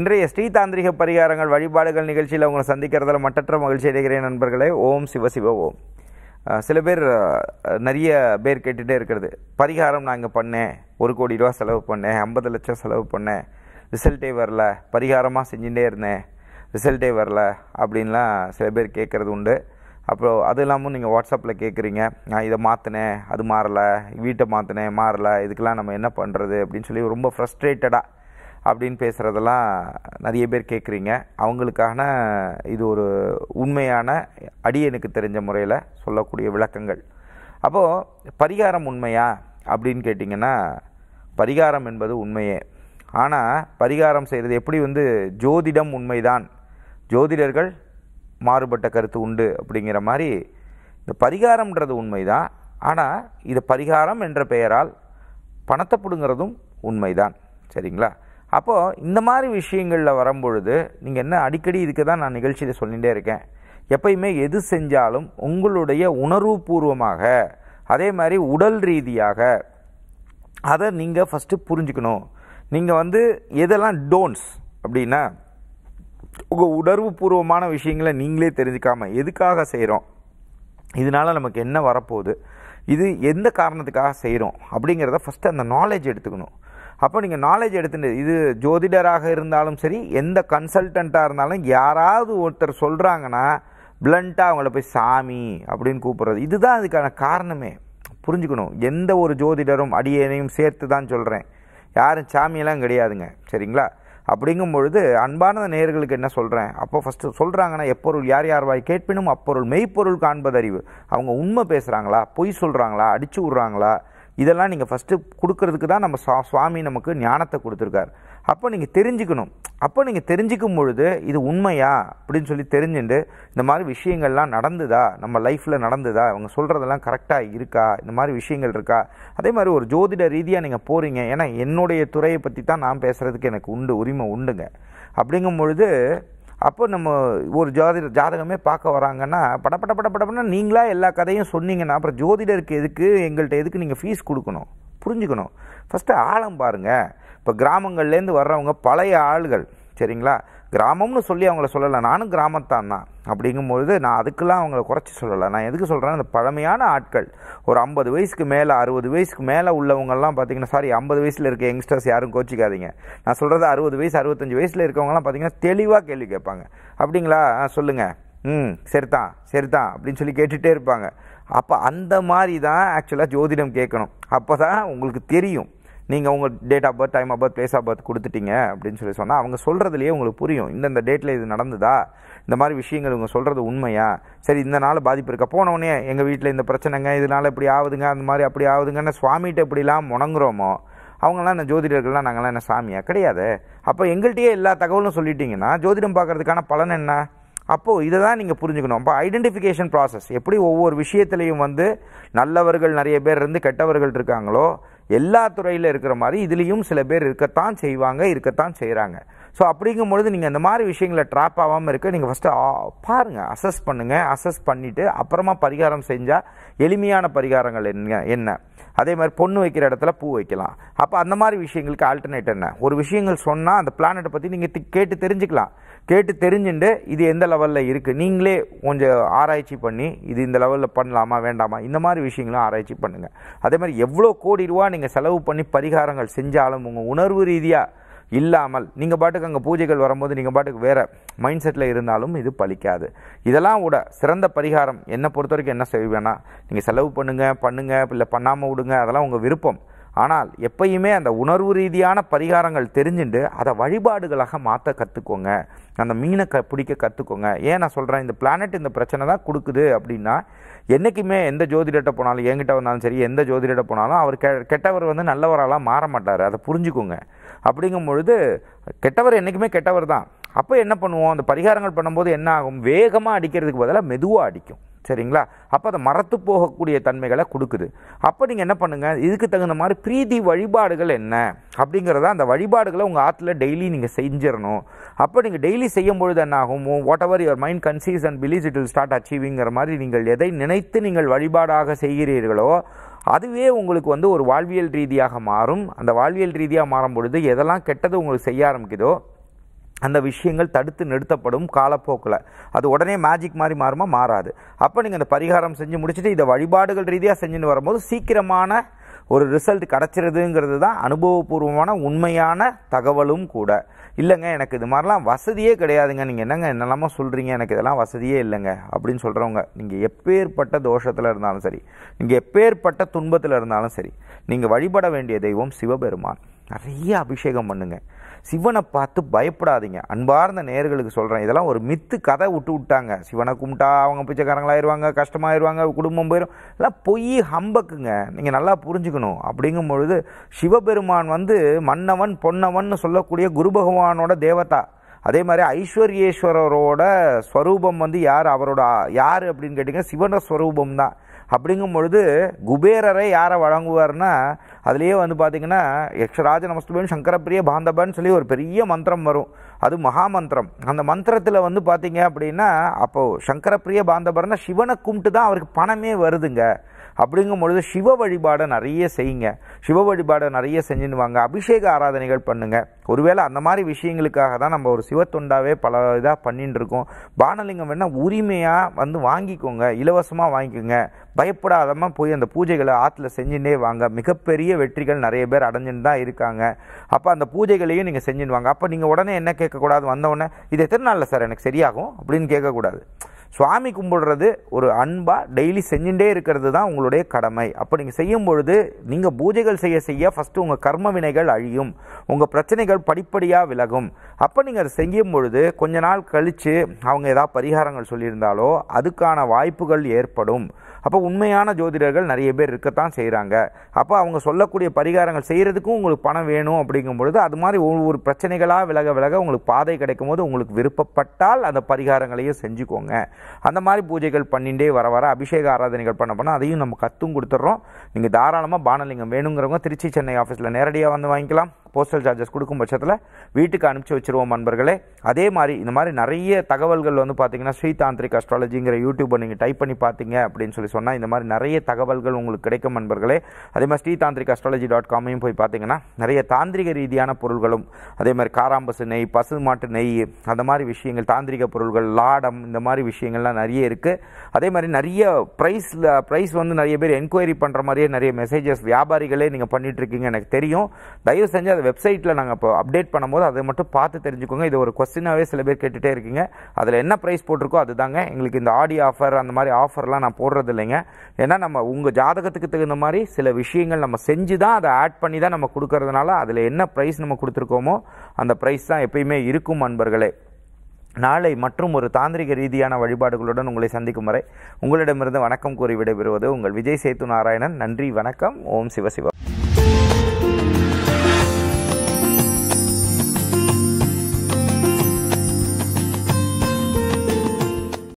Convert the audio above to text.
இன்றைய ஸ்ரீ தாந்திரிக பரிகாரங்கள் வழிபாடுகள் நிகழ்ச்சியில் உங்களை சந்திக்கிறதுல மட்டற்ற மகிழ்ச்சி அடைகிறேன் நண்பர்களே. ஓம் சிவசிவ ஓம். சில பேர் நிறைய பேர் கேட்டுகிட்டே இருக்கிறது, பரிகாரம் நான் இங்கே பண்ணேன், 1 கோடி ரூபா செலவு பண்ணேன், 50 லட்சம் செலவு பண்ணேன், ரிசல்ட்டே வரல, பரிகாரமாக செஞ்சுட்டே இருந்தேன், ரிசல்ட்டே வரல அப்படின்லாம் சில பேர் கேட்குறது உண்டு. அப்புறம் அது இல்லாமல் நீங்கள் வாட்ஸ்அப்பில் கேட்குறீங்க, நான் இதை மாற்றினேன், அது மாறலை, வீட்டை மாற்றினேன், மாறலை, இதுக்கெல்லாம் நம்ம என்ன பண்ணுறது அப்படின்னு சொல்லி ரொம்ப ஃப்ரஸ்ட்ரேட்டடாக அப்படின்னு பேசுகிறதெல்லாம் நிறைய பேர் கேட்குறீங்க. அவங்களுக்கான இது ஒரு உண்மையான அடியனுக்கு தெரிஞ்ச முறையில் சொல்லக்கூடிய விளக்கங்கள். அப்போது பரிகாரம் உண்மையா அப்படின்னு கேட்டிங்கன்னா, பரிகாரம் என்பது உண்மையே. ஆனால் பரிகாரம் செய்கிறது எப்படி ஜோதிடம் உண்மைதான், ஜோதிடர்கள் மாறுபட்ட கருத்து உண்டு அப்படிங்கிற மாதிரி இந்த பரிகாரம்ன்றது உண்மைதான். ஆனால் இது பரிகாரம் என்ற பெயரால் பணத்தை பிடுங்கிறதும் உண்மைதான். சரிங்களா? அப்போது இந்த மாதிரி விஷயங்களில் வரும்பொழுது நீங்கள் என்ன, அடிக்கடி இதுக்கு தான் நான் நிகழ்ச்சியில் சொல்லிகிட்டே இருக்கேன், எப்பயுமே எது செஞ்சாலும் உங்களுடைய உணர்வுபூர்வமாக, அதே மாதிரி உடல் ரீதியாக அதை நீங்கள் ஃபஸ்ட்டு புரிஞ்சுக்கணும். நீங்கள் எதெல்லாம் டோன்ட்ஸ் அப்படின்னா, உங்கள் உணர்வுபூர்வமான விஷயங்களை நீங்களே தெரிஞ்சுக்காமல் எதுக்காக செய்கிறோம், இதனால் நமக்கு என்ன வரப்போகுது, இது எந்த காரணத்துக்காக செய்கிறோம் அப்படிங்கிறத ஃபஸ்ட்டு அந்த நாலேஜ் எடுத்துக்கணும். அப்போ நீங்கள் நாலேஜ் எடுத்துட்டு, இது ஜோதிடராக இருந்தாலும் சரி, எந்த கன்சல்டண்ட்டாக இருந்தாலும், யாராவது ஒருத்தர் சொல்கிறாங்கன்னா பிளண்ட்டாக அவங்கள போய் சாமி அப்படின்னு கூப்பிட்றது, இதுதான் அதுக்கான காரணமே. புரிஞ்சுக்கணும். எந்த ஒரு ஜோதிடரும், அடியேனையும் சேர்த்து தான் சொல்கிறேன், யாரும் சாமியெல்லாம் கிடையாதுங்க. சரிங்களா? அப்படிங்கும் பொழுது அன்பான நேயர்களுக்கு என்ன சொல்கிறேன், அப்போ ஃபஸ்ட்டு சொல்கிறாங்கன்னா, எப்பொருள் யார் யார் வாய் கேட்பினும் அப்பொருள் மெய்ப்பொருள் காண்பதறிவு. அவங்க உண்மை பேசுகிறாங்களா, பொய் சொல்கிறாங்களா, அடிச்சு விட்றாங்களா, இதெல்லாம் நீங்கள் ஃபஸ்ட்டு கொடுக்கறதுக்கு தான் நம்ம சுவாமி நமக்கு ஞானத்தை கொடுத்துருக்கார். அப்போ நீங்கள் தெரிஞ்சுக்கணும். அப்போ நீங்கள் தெரிஞ்சிக்கும் பொழுது இது உண்மையா அப்படின்னு சொல்லி தெரிஞ்சுட்டு, இந்த மாதிரி விஷயங்கள்லாம் நடந்துதா, நம்ம லைஃப்பில் நடந்துதா, அவங்க சொல்கிறதெல்லாம் கரெக்டாக இருக்கா, இந்த மாதிரி விஷயங்கள் இருக்கா. அதே மாதிரி ஒரு ஜோதிட ரீதியாக நீங்கள் போகிறீங்க, ஏன்னா என்னுடைய துறையை பற்றி தான் நான் பேசுகிறதுக்கு எனக்கு உரிமை உண்டுங்க. அப்படிங்கும் பொழுது அப்போ நம்ம ஒரு ஜாதகமே பார்க்க வராங்கன்னா, படப்படப்படப்படப்படனா நீங்களா எல்லா கதையும் சொன்னீங்கன்னா, அப்புறம் ஜோதிடருக்கு எங்கள்கிட்ட எதுக்கு நீங்கள் ஃபீஸ் கொடுக்கணும்? புரிஞ்சுக்கணும். ஃபஸ்ட்டு ஆழம் பாருங்கள். இப்போ கிராமங்கள்லேருந்து வர்றவங்க பழைய ஆள்கள். சரிங்களா? கிராமம்னு சொல்லி அவங்கள சொல்லலை, நானும் கிராமத்தான் தான். அப்படிங்கும்பொழுது நான் அதுக்கெல்லாம் அவங்கள குறைச்சி சொல்லலை. நான் எதுக்கு சொல்கிறேன்னா, அந்த பழமையான ஆட்கள், ஒரு 50 வயசுக்கு மேலே, 60 வயசுக்கு மேலே உள்ளவங்கள்லாம் பார்த்தீங்கன்னா, சாரி 50 வயசில் இருக்க யங்ஸ்டர்ஸ் யாரும் கோச்சிக்காதீங்க, நான் சொல்கிறது 60 வயசு 65 வயசில் இருக்கவங்கலாம் பார்த்தீங்கன்னா தெளிவாக கேள்வி கேட்பாங்க. அப்படிங்களா? சொல்லுங்கள், சரிதான் சரிதான் அப்படின்னு சொல்லி கேட்டுகிட்டே இருப்பாங்க. அப்போ அந்த மாதிரி தான் ஆக்சுவலாக ஜோதிடம் கேட்கணும். அப்போ தான் உங்களுக்கு தெரியும். நீங்கள் உங்கள் date of birth, time of birth, place of birth கொடுத்துட்டீங்க அப்படின்னு சொல்லி சொன்னால், அவங்க சொல்கிறதுலையே உங்களுக்கு புரியும், இந்த டேட்டில் இது நடந்ததா, இந்த மாதிரி விஷயங்கள் இவங்க சொல்கிறது உண்மையா, சரி இந்த நாள் பாதிப்பு இருக்கா. போனவொடனே எங்கள் வீட்டில் இந்த பிரச்சனைங்க, இதனால் இப்படி ஆகுதுங்க, அந்த மாதிரி அப்படி ஆகுதுங்கன்னு சுவாமிகிட்ட எப்படிலாம் முணங்குறோமோ, அவங்களாம் இந்த ஜோதிடர்கள்லாம் நாங்களாம் என்ன சாமியா? கிடையாது. அப்போ எங்கள்கிட்டயே எல்லா தகவலும் சொல்லிட்டீங்கன்னா ஜோதிடம் பார்க்குறதுக்கான பலன் என்ன? அப்போது இதை தான் நீங்கள் புரிஞ்சுக்கணும். அப்போ ஐடென்டிஃபிகேஷன் ப்ராசஸ் எப்படி ஒவ்வொரு விஷயத்துலையும் நல்லவர்கள் நிறைய பேர் கெட்டவர்கள் இருக்காங்களோ, எல்லா துறையில் இருக்கிற மாதிரி இதுலேயும் சில பேர் இருக்கத்தான் செய்வாங்க, இருக்கத்தான் செய்கிறாங்க. ஸோ அப்படிங்கும் பொழுது நீங்கள் இந்த மாதிரி விஷயங்களை ட்ராப் ஆகாமல் இருக்க நீங்கள் ஃபஸ்ட்டு பாருங்கள், அசஸ் பண்ணுங்கள். அசஸ் பண்ணிவிட்டு அப்புறமா பரிகாரம் செஞ்சால் எளிமையான பரிகாரங்கள் என்ன. அதே மாதிரி பொண்ணு வைக்கிற இடத்துல பூ வைக்கலாம். அப்போ அந்த மாதிரி விஷயங்களுக்கு ஆல்டர்னேட் என்ன, ஒரு விஷயங்கள் சொன்னால் அந்த பிளானட்டை பற்றி நீங்கள் கேட்டு தெரிஞ்சுக்கலாம். கேட்டு தெரிஞ்சுட்டு இது எந்த லெவலில் இருக்குது, நீங்களே கொஞ்சம் ஆராய்ச்சி பண்ணி இது இந்த லெவலில் பண்ணலாமா வேண்டாமா, இந்த மாதிரி விஷயங்களும் ஆராய்ச்சி பண்ணுங்கள். அதே மாதிரி எவ்வளோ கோடி ரூபா நீங்கள் செலவு பண்ணி பரிகாரங்கள் செஞ்சாலும் உங்கள் உணர்வு ரீதியாக இல்லாமல் நீங்கள் பாட்டுக்கு அங்கே பூஜைகள் வரும்போது நீங்கள் பாட்டுக்கு வேறு மைண்ட் செட்டில் இருந்தாலும் இது பலிக்காது. இதெல்லாம் விட சிறந்த பரிகாரம் என்னை பொறுத்த வரைக்கும் என்ன செய்வேன்னா, நீங்கள் செலவு பண்ணுங்கள் இல்லை பண்ணாமல் விடுங்க, அதெல்லாம் உங்கள் விருப்பம். ஆனால் எப்பயுமே அந்த உணர்வு ரீதியான பரிகாரங்கள் தெரிஞ்சுட்டு அதை வழிபாடுகளாக மாற்ற கற்றுக்கோங்க. அந்த மீனை பிடிக்க கற்றுக்கோங்க. ஏன் நான் சொல்கிறேன், இந்த பிளானட் இந்த பிரச்சனை தான் கொடுக்குது அப்படின்னா, என்றைக்குமே எந்த ஜோதிடத்தை போனாலும், என்கிட்ட வந்தாலும் சரி, எந்த ஜோதிடத்தை போனாலும் அவர் கெட்டவர் நல்லவராலாம் மாற மாட்டார். அதை புரிஞ்சுக்கோங்க. அப்படிங்கும் பொழுது கெட்டவர் என்றைக்குமே கெட்டவர் தான். அப்போ என்ன பண்ணுவோம், அந்த பரிகாரங்கள் பண்ணும்போது என்ன ஆகும், வேகமாக அடிக்கிறதுக்கு பதிலாக மெதுவாக அடிக்கும். சரிங்களா? அப்போ அதை மறத்து போகக்கூடிய தன்மைகளை கொடுக்குது. அப்போ நீங்கள் என்ன பண்ணுங்கள், இதுக்கு தகுந்த மாதிரி பிரீதி வழிபாடுகள் என்ன அப்படிங்கிறத, அந்த வழிபாடுகளை உங்கள் ஆற்றுல டெய்லி நீங்கள் செஞ்சிடணும். அப்போ நீங்கள் டெய்லி செய்யும் பொழுது என்ன ஆகும், whatever your mind conceives and believes it will start அச்சீவிங்கிற மாதிரி நீங்கள் எதை நினைத்து நீங்கள் வழிபாடாக செய்கிறீர்களோ அதுவே உங்களுக்கு ஒரு வாழ்வியல் ரீதியாக மாறும். அந்த வாழ்வியல் ரீதியாக மாறும் பொழுது எதெல்லாம் கெட்டது உங்களுக்கு செய்ய ஆரம்பிக்குதோ அந்த விஷயங்கள் தடுத்து நிறுத்தப்படும் காலப்போக்கில். அது உடனே மேஜிக் மாதிரி மாறுமா? மாறாது. அப்போ நீங்கள் அந்த பரிகாரம் செஞ்சு முடிச்சுட்டு இதை வழிபாடுகள் ரீதியாக செஞ்சுன்னு வரும்போது சீக்கிரமான ஒரு ரிசல்ட் கிடச்சிருதுங்கிறது தான் அனுபவபூர்வமான உண்மையான தகவலும் கூட. இல்லைங்க எனக்கு இது மாதிரிலாம் வசதியே கிடையாதுங்க, நீங்கள் என்னங்க என்னெல்லாமோ சொல்கிறீங்க, எனக்கு இதெல்லாம் வசதியே இல்லைங்க அப்படின்னு சொல்கிறவங்க, நீங்கள் எப்பேற்பட்ட தோஷத்தில் இருந்தாலும் சரி, நீங்கள் எப்பேற்பட்ட துன்பத்தில் இருந்தாலும் சரி, நீங்கள் வழிபட வேண்டிய தெய்வம் சிவபெருமான். நிறைய அபிஷேகம் பண்ணுங்க. சிவனை பார்த்து பயப்படாதீங்க. அன்பார்ந்த நேயர்களுக்கு சொல்கிறேன், இதெல்லாம் ஒரு மித்து கதை விட்டாங்க. சிவனை கும்பிட்டா அவங்க பிச்சைக்காரங்களாயிருவாங்க, கஷ்டமாயிருவாங்க, குடும்பம் போயிடும், எல்லாம் பொய் ஹம்பக்குங்க. நீங்கள் நல்லா புரிஞ்சுக்கணும். அப்படிங்கும் பொழுது சிவபெருமான் மன்னவன் பொன்னவன் சொல்லக்கூடிய குரு பகவானோட தேவதா. அதே மாதிரி ஐஸ்வர்யேஸ்வரரோட ஸ்வரூபம் யார்? அவரோட யார் அப்படின்னு கேட்டிங்கன்னா சிவன ஸ்வரூபம் தான். அப்படிங்கும் பொழுது குபேரரை யாரை வழங்குவார்னா அதுலேயே பார்த்தீங்கன்னா யக்ஷராஜ நமஸ்துபன் சங்கரப்பிரிய பாந்தபன் சொல்லி ஒரு பெரிய மந்திரம் வரும். அது மகாமந்திரம். அந்த மந்திரத்தில் பார்த்தீங்க அப்படின்னா அப்போது சங்கரப்பிரிய பாந்தபர்னா சிவனை கும்பிட்டு தான் அவருக்கு பணமே வருதுங்க. அப்படிங்கும் பொழுது சிவ வழிபாடை நிறைய செய்யுங்க. சிவ வழிபாடை நிறைய செஞ்சுன்னு வாங்க. அபிஷேக ஆராதனைகள் பண்ணுங்க. ஒருவேளை அந்த மாதிரி விஷயங்களுக்காக தான் நம்ம ஒரு சிவத்தொண்டாவே பல இதாக பண்ணிட்டு இருக்கோம். பானலிங்கம் வேணால் உரிமையாக வாங்கிக்கோங்க, இலவசமாக வாங்கிக்கோங்க. பயப்படாதமாக போய் அந்த பூஜைகளை ஆற்றுல செஞ்சுட்டே வாங்க. மிகப்பெரிய வெற்றிகள் நிறைய பேர் அடைஞ்சுன்னு தான் இருக்காங்க. அப்போ அந்த பூஜைகளையும் நீங்கள் செஞ்சுன்னு வாங்க. அப்போ நீங்கள் உடனே என்ன கேட்கக்கூடாது? வந்தவுடனே இது எத்தனை நாளில் சார் எனக்கு சரியாகும் அப்படின்னு கேட்கக்கூடாது. சுவாமி கும்பிடுறது ஒரு அன்பாக டெய்லி செஞ்சுட்டே இருக்கிறது தான் உங்களுடைய கடமை. அப்போ நீங்கள் செய்யும் பொழுது நீங்கள் பூஜைகள் செய்ய ஃபஸ்ட்டு உங்கள் கர்ம வினைகள் அழியும், உங்கள் பிரச்சனைகள் படிப்படியாக விலகும். அப்போ நீங்கள் அதை செய்யும் பொழுது கொஞ்ச நாள் கழித்து அவங்க ஏதாவது பரிகாரங்கள் சொல்லியிருந்தாலோ அதுக்கான வாய்ப்புகள் ஏற்படும். அப்போ உண்மையான ஜோதிடர்கள் நிறைய பேர் இருக்கத்தான் செய்கிறாங்க. அப்போ அவங்க சொல்லக்கூடிய பரிகாரங்கள் செய்கிறதுக்கும் உங்களுக்கு பணம் வேணும். அப்படிங்கும் பொழுது அது மாதிரி ஒவ்வொரு பிரச்சனைகளாக விலக உங்களுக்கு பாதை கிடைக்கும் போது உங்களுக்கு விருப்பப்பட்டால் அந்த பரிகாரங்களையும் செஞ்சுக்கோங்க. அந்த மாதிரி பூஜைகள் பண்ணிகிட்டே வர அபிஷேக ஆராதனைகள் பண்ண அதையும் நம்ம கற்றும் கொடுத்துட்றோம். நீங்கள் தாராளமாக பானலிங்கம் வேணுங்கிறவங்க திருச்சி சென்னை ஆஃபீஸில் நேரடியாக வாங்கிக்கலாம். போஸ்டல் சார்ஜஸ் கொடுக்கும் பட்சத்தில் வீட்டுக்கு அனுப்பிச்சி வச்சுருவோம் நண்பர்களே. அதே மாதிரி இந்த மாதிரி நிறைய தகவல்கள் பார்த்தீங்கன்னா ஸ்ரீ தாந்திரிக் அஸ்ட்ராலஜிங்கிற யூடியூப்பை நீங்கள் டைப் பண்ணி பார்த்தீங்க அப்படின்னு சொன்னால் இந்த மாதிரி நிறைய தகவல்கள் உங்களுக்கு கிடைக்கும் நண்பர்களே. அதே மாதிரி ஸ்ரீ தாந்திரிக் astrology.com போய் பார்த்தீங்கன்னா நிறைய தாந்திரிக ரீதியான பொருள்களும், அதே மாதிரி காராம்பசு நெய், பசு மாட்டு நெய், அந்த மாதிரி விஷயங்கள், தாந்திரிக பொருள்கள், லாடம், இந்த மாதிரி விஷயங்கள்லாம் நிறைய இருக்குது. அதே மாதிரி நிறைய ப்ரைஸ் நிறைய பேர் என்கொயரி பண்ணுற மாதிரியே நிறைய மெசேஜஸ் வியாபாரிகளே நீங்கள் பண்ணிகிட்ருக்கீங்க, எனக்கு தெரியும். தயவு செஞ்சு அதை வெப்சைட்டில் நாங்கள் இப்போ அப்டேட் பண்ணும்போது அதை மட்டும் பார்த்து தெரிஞ்சுக்கோங்க. இது ஒரு கொஸ்டினாகவே சில பேர் கேட்டுகிட்டே இருக்கீங்க. அதில் என்ன ப்ரைஸ் போட்டிருக்கோ அதுதாங்க. எங்களுக்கு இந்த ஆடி ஆஃபர் அந்த மாதிரி ஆஃபர்லாம் நான் போடுறது இல்லைங்க. ஏன்னா நம்ம உங்கள் ஜாதகத்துக்கு தகுந்த மாதிரி சில விஷயங்கள் நம்ம செஞ்சு தான் அதை ஆட் பண்ணி தான் நம்ம கொடுக்கறதுனால அதில் என்ன ப்ரைஸ் நம்ம கொடுத்துருக்கோமோ அந்த ப்ரைஸ் தான் எப்பயுமே இருக்கும் நண்பர்களே. நாளை மற்றும் ஒரு தாந்திரிக ரீதியான வழிபாடுகளுடன் உங்களை சந்திக்கும் வரை உங்களிடமிருந்து வணக்கம் கூறி விடைபெறுவது உங்கள் விஜய் சேத்து நாராயணன். நன்றி, வணக்கம். ஓம் சிவசிவா.